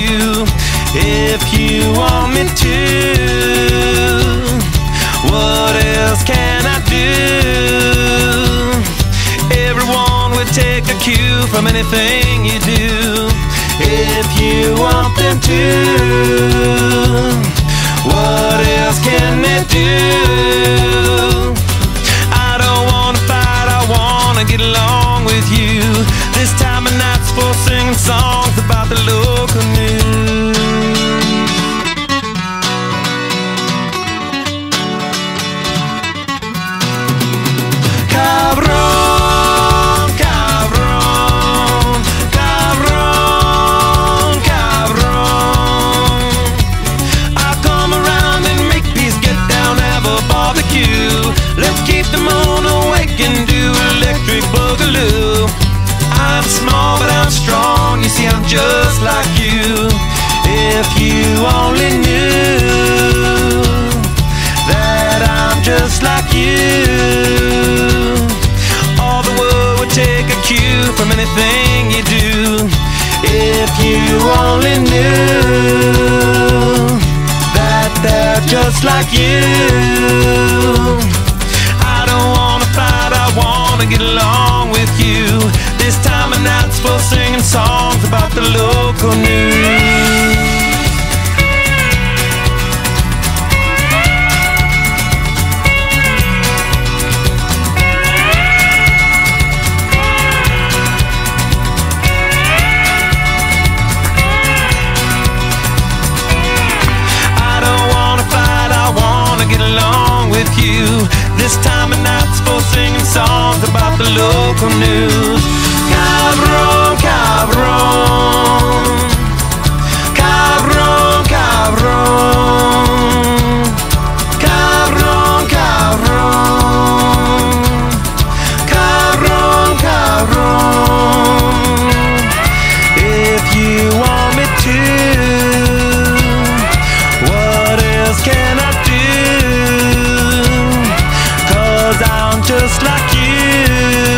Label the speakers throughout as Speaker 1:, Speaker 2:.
Speaker 1: you if you want me to. What else can I do? Everyone will take a cue from anything you do if you want them to. What else can they do? I don't wanna fight, I wanna get along with you. This time of night's for singing songs about the local news. Cabrón, cabrón, cabrón, cabrón. I'll come around and make peace, get down, have a barbecue. Let's keep the moon awake and do electric boogaloo. I'm small but I'm strong, you see I'm just like you. If you only knew that I'm just like you, all the world would take a cue from anything you do. If you only knew that they're just like you. I don't wanna fight, I wanna get along with you. This time of night's for singing songs about the local news. This time of night's for singing songs about the local news. Cabrón, cabrón, cabrón, cabrón, cabrón, cabrón, cabrón, cabrón. If you want me to, what else can I do? Just like you,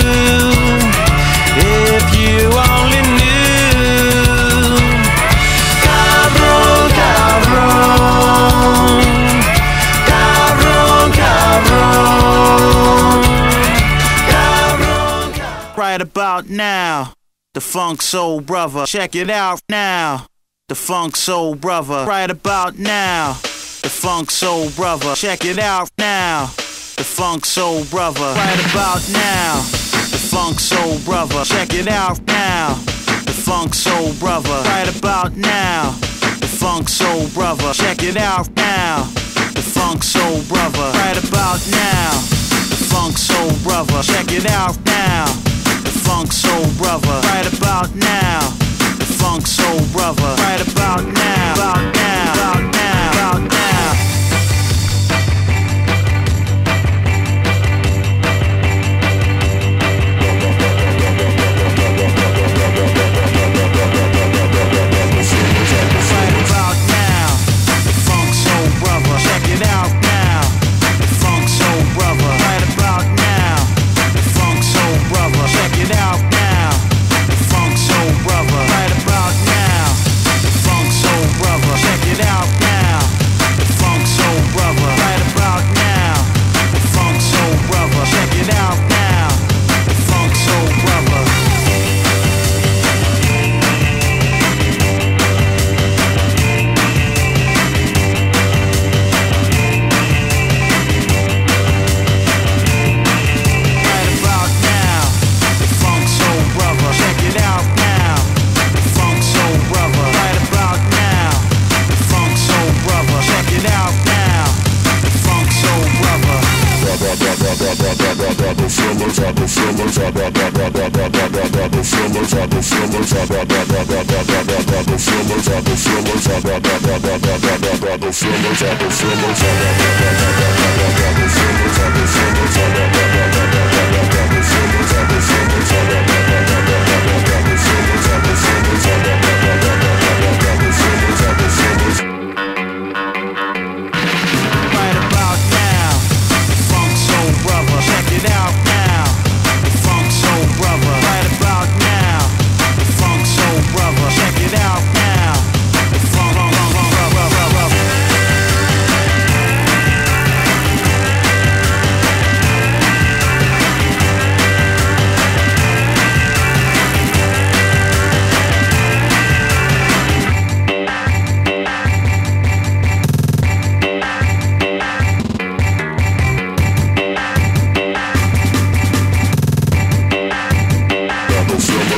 Speaker 1: if you only knew. Cabrón, cabrón, cabrón, cabrón, cabrón, cabrón. Right about now, the Funk Soul Brother. Check it out now, the Funk Soul Brother. Right about now, the Funk Soul Brother. Check it out now, the Funk Soul Brother. Right about now, the Funk Soul Brother. Check it out now, the Funk Soul Brother. Right about now, the Funk Soul Brother. Check it out now, the Funk Soul Brother. Right about now, the Funk Soul Brother. Check it out now, the Funk Soul Brother. Right about now, the Funk Soul Brother. Right about now, about now, about now, about now.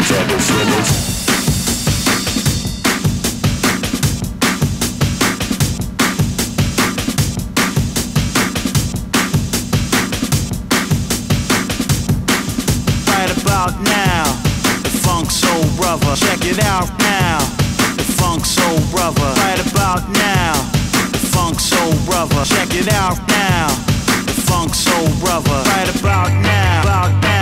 Speaker 1: Right about now, the Funk Soul Brother. Check it out now, the Funk Soul Brother. Right about now, the Funk Soul Brother. Check it out now, the Funk Soul Brother. Right about now, about now.